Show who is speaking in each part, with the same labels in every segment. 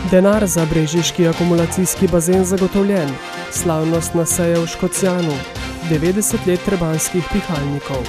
Speaker 1: Denar za brežiški akumulacijski bazen zagotovljen, slavnostna seja v Škocjanu, 90 let trebanjskih pihalnikov.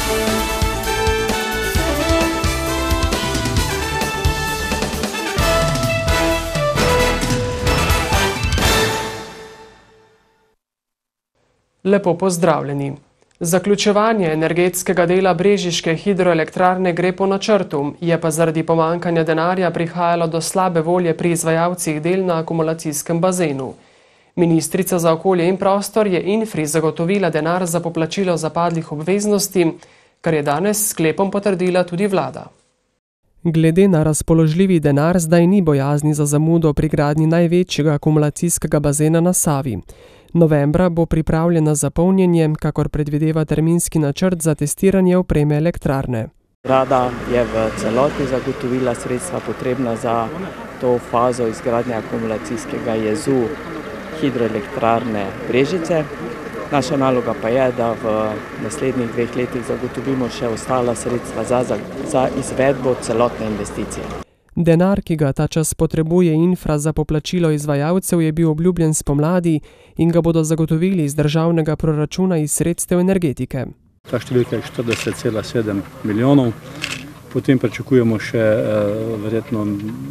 Speaker 1: Lepo pozdravljeni. Zaključevanje energetskega dela brežiške hidroelektrarne gre po načrtu, je pa zaradi pomankanja denarja prihajalo do slabe volje pri izvajalcih del na akumulacijskem bazenu. Ministrica za okolje in prostor je Infri zagotovila denar za poplačilo zapadlih obveznosti, kar je danes s sklepom potrdila tudi vlada. Glede na razpoložljivi denar zdaj ni bojazni za zamudo pri gradnji največjega akumulacijskega bazena na Savi. Novembra bo pripravljena za polnjenje, kakor predvideva terminski načrt za testiranje opreme elektrarne.
Speaker 2: Vlada je v celoti zagotovila sredstva potrebna za to fazo izgradnje akumulacijskega jezu hidroelektrarne Brežice. Naša naloga pa je, da v naslednjih 2 letih zagotovimo še ostala sredstva za izvedbo celotne investicije.
Speaker 1: Denar, ki ga ta čas potrebuje Infra za poplačilo izvajalcev, je bil obljubljen spomladi in ga bodo zagotovili iz državnega proračuna iz sredstev energetike.
Speaker 3: Ta številka je 40,7 milijonov, potem pričakujemo še verjetno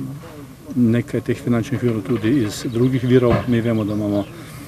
Speaker 3: nekaj teh finančnih virov tudi iz drugih virov. Mi vemo, da imamo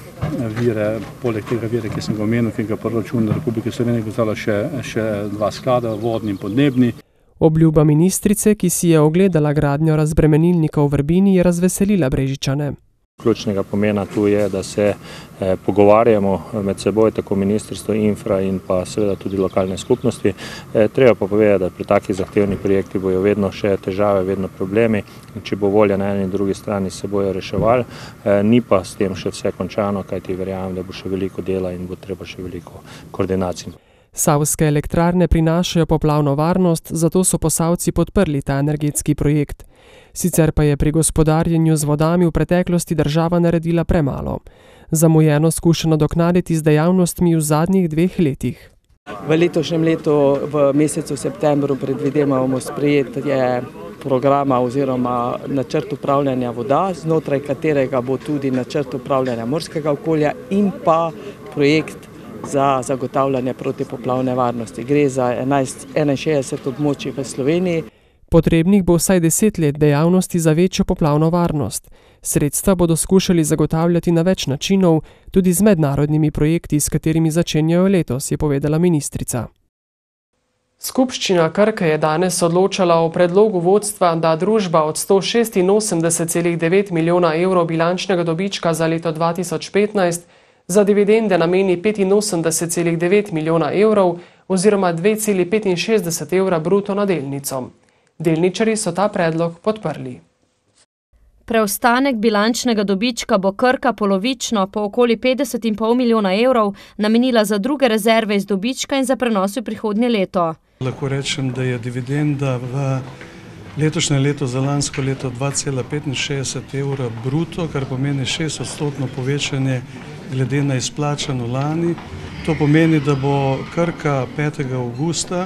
Speaker 3: vire, poleg tega vire, ki sem ga omenil, ki ga proračun Republike Slovenije gotala še 2 sklada, vodni in podnebni.
Speaker 1: Obljuba ministrice, ki si je ogledala gradnjo razbremenilnika v Vrbini, je razveselila Brežičane.
Speaker 4: Ključnega pomena tu je, da se pogovarjamo med seboj, tako ministrstvo, Infra in pa seveda tudi lokalne skupnosti. Treba pa povedati, da pri takih zahtevnih projektih bojo vedno še težave, vedno problemi. Če bo volja na eni in drugi strani, se bojo reševali. Ni pa s tem še vse končano, kajti verjamem, da bo še veliko dela in bo treba še veliko koordinacij.
Speaker 1: Savske elektrarne prinašajo poplavno varnost, zato so Posavci podprli ta energetski projekt. Sicer pa je pri gospodarjenju z vodami v preteklosti država naredila premalo. Zamujeno skuša nadoknaditi z dejavnostmi v zadnjih 2 letih.
Speaker 2: V letošnjem letu v mesecu septembru predvidevamo sprejetje programa oziroma načrt upravljanja voda, znotraj katerega bo tudi načrt upravljanja morskega okolja in pa projekt za zagotavljanje protipoplavne varnosti. Gre za 61 območij v Sloveniji.
Speaker 1: Potrebnih bo vsaj 10 let dejavnosti za večjo poplavno varnost. Sredstva bodo skušali zagotavljati na več načinov, tudi z mednarodnimi projekti, s katerimi začenjajo letos, je povedala ministrica. Skupščina Krke je danes odločala o predlogu vodstva, da družba od 186,9 milijona evrov bilančnega dobička za leto 2015 za dividende nameni 85,9 milijona evrov oziroma 2,65 evra bruto na delnico. Delničarji so ta predlog podprli.
Speaker 5: Preostanek bilančnega dobička bo Krka polovično, po okoli 50,5 milijona evrov, namenila za druge rezerve iz dobička in za prenos v prihodnje leto.
Speaker 6: Lahko rečem, da je dividenda v letošnjem letu za lansko leto 2,65 evra bruto, kar pomeni 6% povečanje glede na izplačano lani. To pomeni, da bo Krka 5. avgusta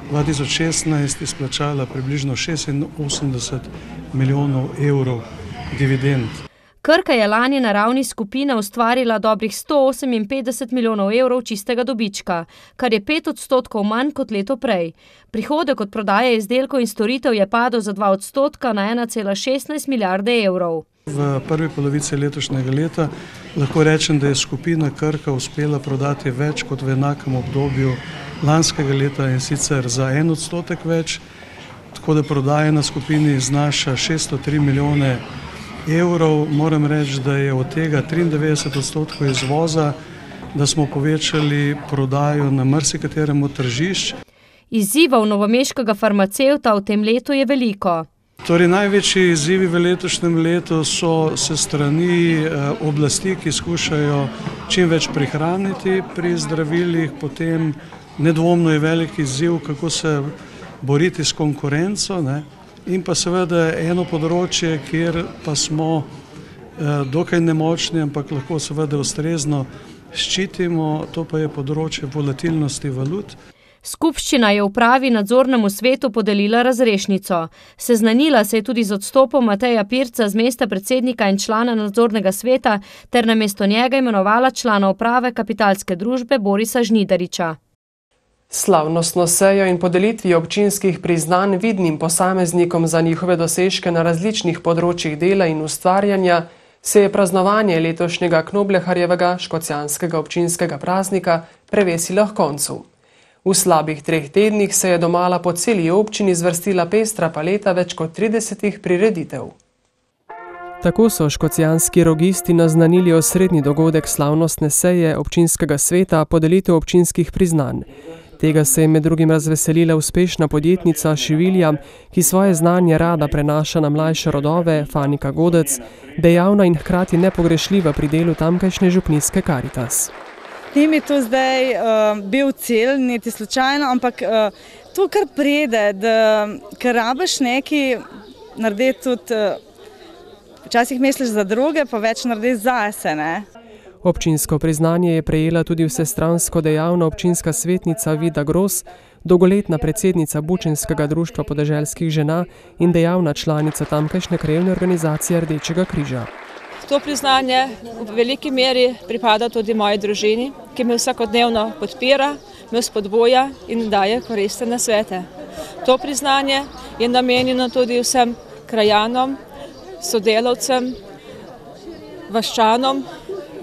Speaker 6: 2016 izplačala približno 86 milijonov evrov dividend.
Speaker 5: Krka je lani na ravni skupine ustvarila dobrih 158 milijonov evrov čistega dobička, kar je 5% manj kot leto prej. Prihodek od prodaje izdelkov in storitev je padel za 2% na 1,16 milijarde evrov.
Speaker 6: V prvi polovici letošnjega leta lahko rečem, da je skupina Krka uspela prodati več kot v enakem obdobju lanskega leta, in sicer za 1% več, tako da prodaja na skupini znaša 603 milijone evrov. Moram reči, da je od tega 93% izvoza, da smo povečali prodajo na marsikaterem od tržišč.
Speaker 5: Izzivov novomeškega farmacevta v tem letu je veliko.
Speaker 6: Torej, največji izzivi v letošnjem letu so se strani oblasti, ki skušajo čim več prihraniti pri zdravilih, potem nedvomno je velik izziv, kako se boriti s konkurenco, in pa seveda eno področje, kjer pa smo dokaj nemočni, ampak lahko seveda ustrezno ščitimo, to pa je področje volatilnosti valut.
Speaker 5: Skupščina je upravi nadzornemu svetu podelila razrešnico. Seznanila se je tudi z odstopom Mateja Pirca z mesta predsednika in člana nadzornega sveta ter namesto njega imenovala člana uprave Kapitalske družbe Borisa Žnidariča.
Speaker 1: Slavnostno sejo in podelitvi občinskih priznanj vidnim posameznikom za njihove dosežke na različnih področjih dela in ustvarjanja se je praznovanje letošnjega Knobleharjevega škocjanskega občinskega praznika prevesilo k koncu. V slabih 3 tednih se je domala po celi občini zvrstila pestra paleta več kot 30 prireditev. Tako so škocjanski rogisti naznanili osrednji dogodek slavnostne seje občinskega sveta podelitev občinskih priznanj. Tega se je med drugim razveselila uspešna podjetnica Šivilja, ki svoje znanje rada prenaša na mlajše rodove, Fanika Godec, dejavna in hkrati nepogrešljiva pri delu tamkajšnje župnijske Karitas.
Speaker 7: Ni mi to zdaj bil cilj, niti slučajno, ampak to kar pride, da ker rabiš nekaj narediti tudi, včasih misliš za druge, pa več narediti zase, ne?
Speaker 1: Občinsko priznanje je prejela tudi vsestransko dejavna občinska svetnica Vida Gros, dolgoletna predsednica Bučenskega društva podeželskih žena in dejavna članica tamkajšnje krajevne organizacije Rdečega križa.
Speaker 8: To priznanje v veliki meri pripada tudi moji družini, ki me vsakodnevno podpira, me spodbuja in daje koristne nasvete. To priznanje je namenjeno tudi vsem krajanom, sodelavcem, vaščanom,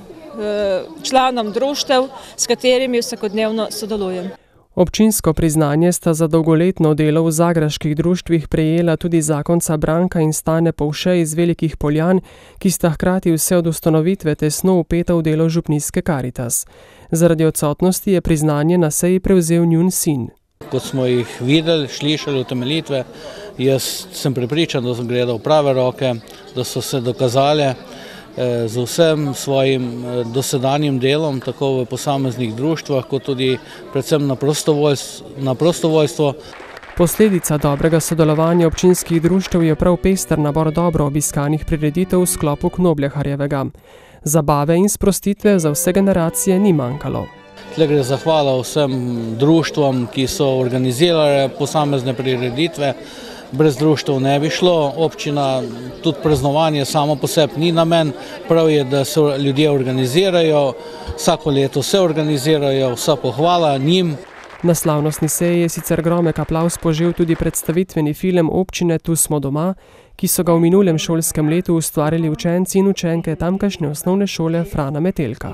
Speaker 8: članom društev, s katerimi vsakodnevno sodelujem.
Speaker 1: Občinsko priznanje sta za dolgoletno delo v zagraških društvih prejela tudi zakonca Branka in Stane Povše iz Velikih Poljan, ki sta hkrati vse od ustanovitve tesno vpeta v delo župnijske Karitas. Zaradi odsotnosti je priznanje na seji prevzel njun sin.
Speaker 9: Kot smo jih videli, slišali utemeljitve, jaz sem prepričan, da so gledali v prave roke, da so se dokazali z vsem svojim dosedanjim delom, tako v posameznih društvah, kot tudi predvsem na prostovoljstvo.
Speaker 1: Posledica dobrega sodelovanja občinskih društev je prav pester nabor dobro obiskanih prireditev v sklopu Knobleharjevega. Zabave in sprostitve za vse generacije ni manjkalo.
Speaker 9: Tle gre zahvala vsem društvom, ki so organizirale posamezne prireditve. Brez društev ne bi šlo, občina tudi praznovanje samo po sebi ni namen, prav je, da se ljudje organizirajo, vsako leto se organizirajo, vsa pohvala njim.
Speaker 1: Na slavnostni seji je sicer gromek aplavz požel tudi predstavitveni film občine Tu smo doma, ki so ga v minulem šolskem letu ustvarili učenci in učenke tamkajšnje osnovne šole Frana Metelka.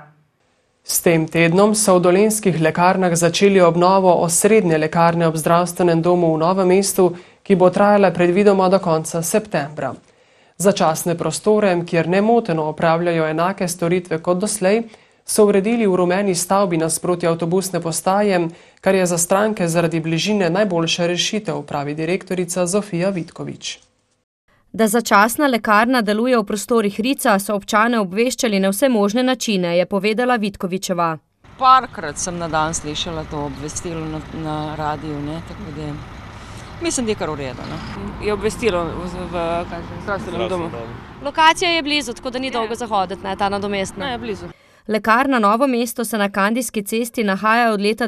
Speaker 1: S tem tednom so v dolenjskih lekarnah začeli obnovo osrednje lekarne ob zdravstvenem domu v Novem mestu, ki bo trajala predvidoma do konca septembra. Začasne prostore, kjer nemoteno opravljajo enake storitve kot doslej, so uredili v rumeni stavbi nasproti avtobusne postaje, kar je za stranke zaradi bližine najboljša rešitev, pravi direktorica Zofija Vitkovič.
Speaker 5: Da začasna lekarna deluje v prostorih Rica, so občane obveščali na vse možne načine, je povedala Vitkovičeva.
Speaker 10: Parkrat sem na dan slišala to obvestilo na radiju, tako da mislim, da je kar v redu. Je obvestilo v zdravstvenem domu.
Speaker 5: Lokacija je blizu, tako da ni dolgo zahoditi, ta nadomestna.
Speaker 10: Ne, blizu.
Speaker 5: Lekarna Novo mesto se na Kandijski cesti nahaja od leta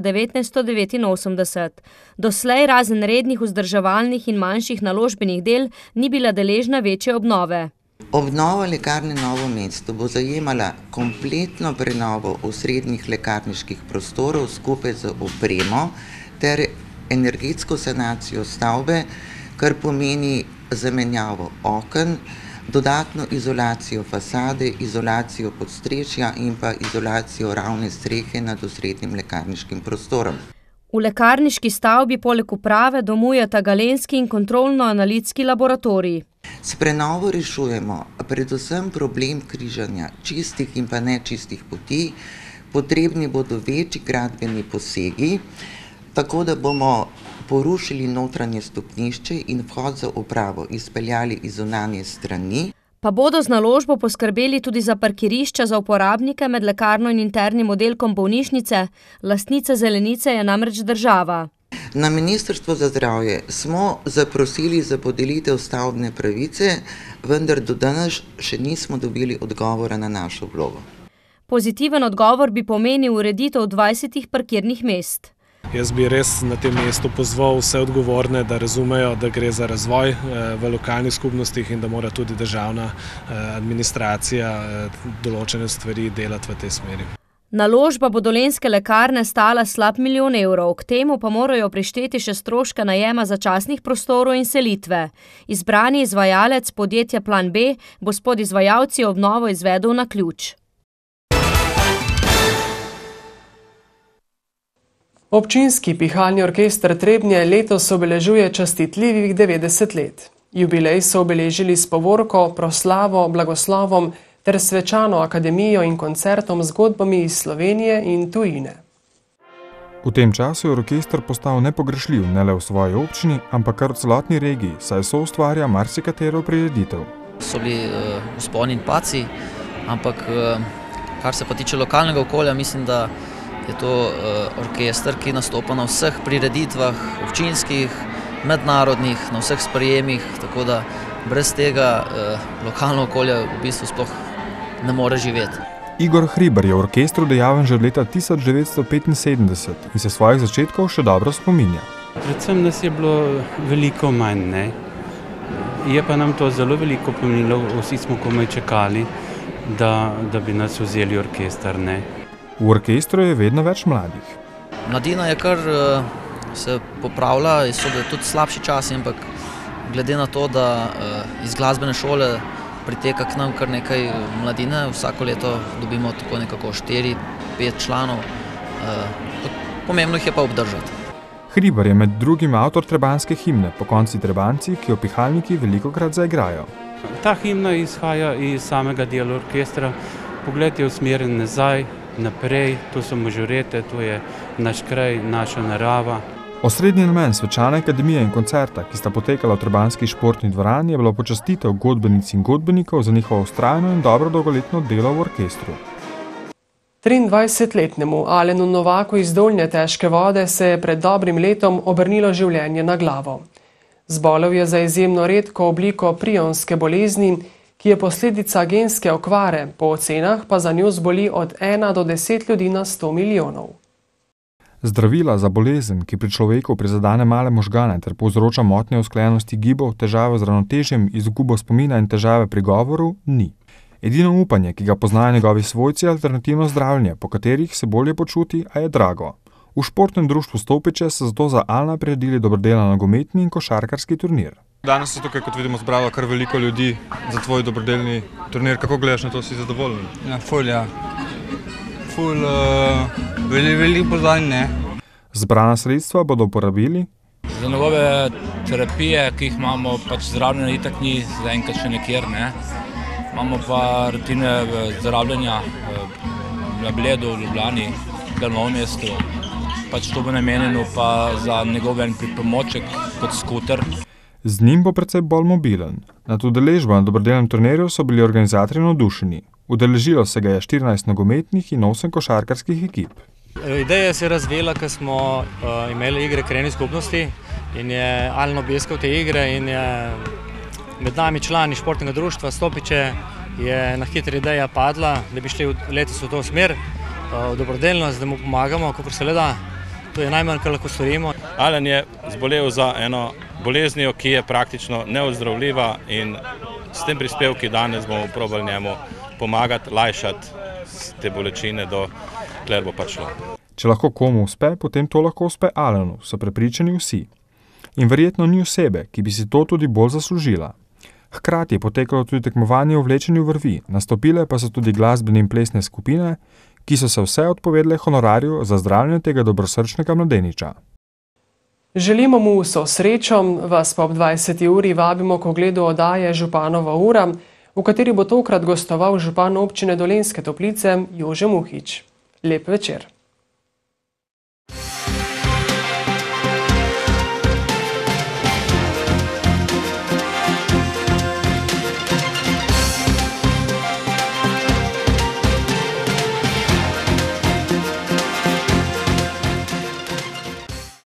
Speaker 5: 1989. Doslej razen rednih vzdrževalnih in manjših naložbenih del ni bila deležna večje obnove.
Speaker 11: Obnova lekarne Novo mesto bo zajemala kompletno prenovo osrednjih lekarniških prostorov skupaj z opremo ter energetsko sanacijo stavbe, kar pomeni zamenjavo oken, dodatno izolacijo fasade, izolacijo podstrešja in pa izolacijo ravne strehe nad osrednjim lekarniškim prostorom.
Speaker 5: V lekarniški stavbi poleg uprave domujeta galenski in kontrolno-analitski laboratorij.
Speaker 11: S prenovo rešujemo predvsem problem križanja čistih in pa nečistih poti, potrebni bodo večji gradbeni posegi, tako da bomo porušili notranje stopnišče in vhod za upravo izpeljali iz zunanje strani.
Speaker 5: Pa bodo z naložbo poskrbeli tudi za parkirišča za uporabnike med lekarno in internim oddelkom bolnišnice, lastnica zelenice je namreč država.
Speaker 11: Na Ministrstvo za zdravje smo zaprosili za podelitev stavbne pravice, vendar do danes še nismo dobili odgovora na našo vlogo.
Speaker 5: Pozitiven odgovor bi pomenil ureditev 20 parkirnih mest.
Speaker 12: Jaz bi res na tem mestu pozval vse odgovorne, da razumejo, da gre za razvoj v lokalnih skupnostih in da mora tudi državna administracija določene stvari delati v tej smeri.
Speaker 5: Naložba bo Dolenjske lekarne stala slab 1 milijon evrov, k temu pa morajo prišteti še stroške najema začasnih prostorov in selitve. Izbrani izvajalec podjetja Plan B bo s podizvajalci obnovo izvedel na ključ.
Speaker 1: Občinski pihalni orkester Trebnje letos obeležuje častitljivih 90 let. Jubilej so obeležili s povorko, proslavo, blagoslovom ter svečano akademijo in koncertom z zgodbami iz Slovenije in tujine.
Speaker 13: V tem času je orkester postal nepogrešljiv ne le v svoji občini, ampak kar v celotni regiji, saj soustvarja marsikatero prireditev.
Speaker 14: So bili vzponi in padci, ampak kar se pa tiče lokalnega okolja, mislim, da je to orkester, ki nastopa na vseh prireditvah, občinskih, mednarodnih, na vseh sprejemih, tako da brez tega lokalno okolje v bistvu sploh ne more živeti.
Speaker 13: Igor Hribar je v orkestru dejaven že od leta 1975 in se svojih začetkov še dobro spominja.
Speaker 15: Predvsem nas je bilo veliko manj, ne? Je pa nam to zelo veliko pomenilo, vsi smo komaj čakali, da bi nas vzeli orkester, ne?
Speaker 13: V orkestru je vedno več mladih.
Speaker 14: Mladina je kar se popravlja, so tudi slabši časi, ampak glede na to, da iz glasbene šole priteka k nam kar nekaj mladine, vsako leto dobimo tako nekako 4-5 članov, pomembno jih je pa obdržati.
Speaker 13: Hribar je med drugim avtor trebanjske himne Pokonci Trebanjci, ki jo pihalniki velikokrat zaigrajo.
Speaker 15: Ta himna izhaja iz samega dela orkestra. Pogled je usmerjen nazaj, naprej, to so mažorete, to je naš kraj, naša narava.
Speaker 13: Osrednji namen svečane akademije in koncerta, ki sta potekala v trebanjski športni dvorani, je bilo počastitev godbenic in godbenikov za njihovo vztrajno in dobro dolgoletno delo v orkestru.
Speaker 1: 23-letnemu Alenu Novaku iz Dolnje Težke Vode se je pred dobrim letom obrnilo življenje na glavo. Zbolel je za izjemno redko obliko prionske bolezni, ki je posledica genske okvare, po ocenah pa za njo zboli od 1 do 10 ljudi na 100 milijonov.
Speaker 13: Zdravila za bolezen, ki pri človeku prizadene male možgane ter povzroča motnje usklajenosti gibov, težave z ravnotežjem, izgubo spomina in težave pri govoru, ni. Edino upanje, ki ga poznajo njegovi svojci, je alternativno zdravljenje, po katerih se bolje počuti, a je drago. V športnem društvu Stopiče so zato za Alna priredili dobrodelan nogometni in košarkarski turnir.
Speaker 16: Danes se tukaj, kot vidimo, zbralo kar veliko ljudi za tvoj dobrodelni turnir. Kako gledaš na to, si zadovoljen?
Speaker 17: Ja, ful, veliko pozvanj, ne.
Speaker 13: Zbrana sredstva bodo uporabili
Speaker 18: za njegove terapije, ki jih imamo, pač zdravljenja itak ni zaenkrat še nekjer, ne. Imamo pa rutine zdravljenja na Bledu, v Ljubljani, v Novem mestu. Pač to bo namenjeno pa za njegov pripomoček kot skuter.
Speaker 13: Z njim bo precej bolj mobilen. Nad udeležbo na dobrodelnem turnirju so bili organizatorji navdušeni. Udeležilo se ga je 14 nogometnih in 8 košarkarskih ekip.
Speaker 19: Ideja se je razvila, ko smo imeli igre krajevnih skupnosti in je Alen obiskal te igre in je med nami člani športnega društva Stopiče je na hitro ideja padla, da bi šli letos v to smer, v dobrodelnost, da mu pomagamo, kakor se le da. To je najmanj, kar lahko storimo.
Speaker 20: Alen je zbolel za eno boleznijo, ki je praktično neozdravljiva in s tem prispevki danes bomo probali njemu pomagati, lajšati te bolečine do kler bo pač šlo.
Speaker 13: Če lahko komu uspe, potem to lahko uspe Alenu, so prepričani vsi. In verjetno ni osebe, ki bi si to tudi bolj zaslužila. Hkrati je potekalo tudi tekmovanje v vlečenju vrvi, nastopile pa so tudi glasbene in plesne skupine, ki so se vse odpovedle honorarju za zdravljenje tega dobrosrčnega mladeniča.
Speaker 1: Želimo mu vso srečo, vas pa ob 20. uri vabimo k ogledu oddaje Županova ura, v kateri bo tokrat gostoval župan občine Dolenjske Toplice Jože Muhič. Lep večer.